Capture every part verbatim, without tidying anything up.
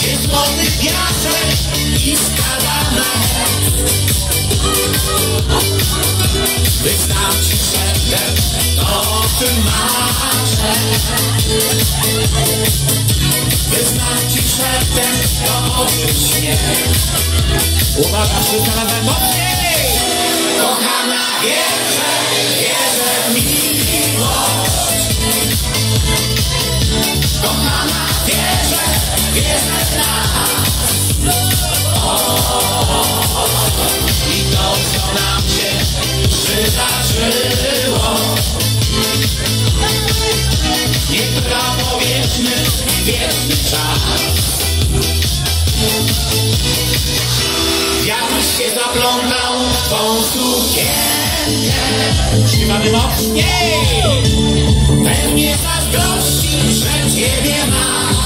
jest złoty piasek i skazane. Wyznam ci szeptem, to o czym marzę. Wyznam ci szeptem, to o czym śnię. Uwaga, wszyscy razem mocniej! Kochana, wierzę, wierzę w miłość. Kochana, wierzę, wierzę w nas. O, i to, co nam się przydarzyło, niech trwa, powiedzmy, wieczny czas. Wiatr się zaplątał w tą sukienkę. Śpiewamy mocniej. Pewnie zazdrości, że ciebie mam.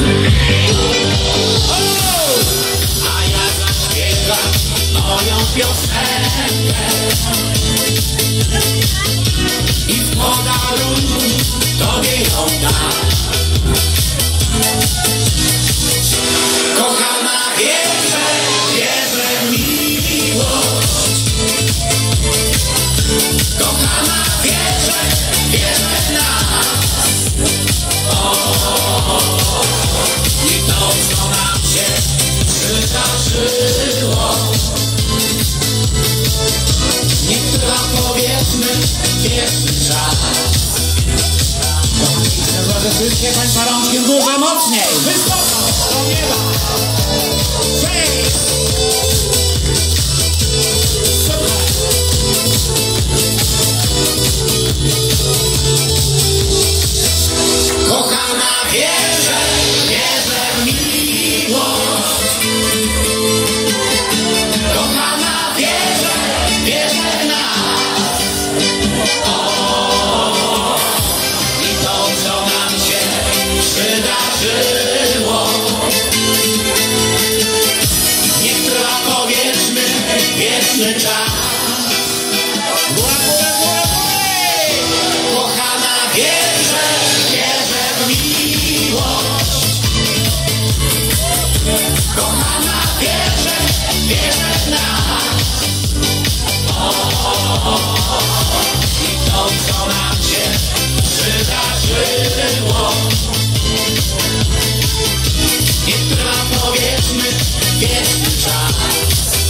Oh! A ja zaśpiewam moją piosenkę i w podarunku tobie ją dam. Kochana, wierzę, wierzę w miłość. Kochana, wierzę, wierzę w nas. O, i to, co nam się przydarzyło, niech trwa, powiedzmy, wieczny czas. Kochani, proszę wszystkie państwa rączki w górze mocniej, wysoko, do nieba. Cześć! Super! Kochana, wierzę, wierzę w miłość. Kochana, wierzę, wierzę w nas. O, i to, co nam się przydarzyło, niech trwa, powiedzmy, wieczny czas. Góra, góra, góra, góra! Kochana, wierzę, wierzę w miłość. Kochana, wierzę, wierzę w nas. O, i to, co nam się przydarzyło, niech trwa, powiedzmy, wieczny czas.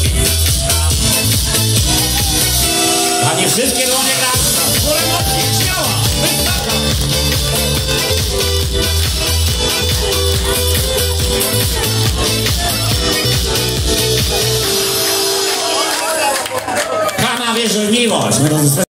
Panie, wszystkie dłonie razem, górę mocniej, śmiało, wysoko. Kochana, wierzę w miłość.